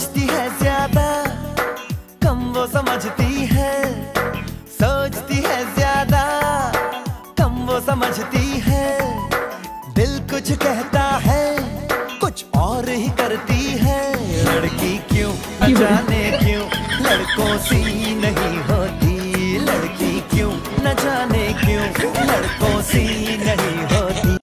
सोचती है ज्यादा, कम वो समझती है। सोचती है ज्यादा, कम वो समझती है। दिल कुछ कहता है, कुछ और ही करती है। लड़की क्यों न जाने क्यों लड़कों सी नहीं होती। लड़की क्यों न जाने क्यों लड़कों सी नहीं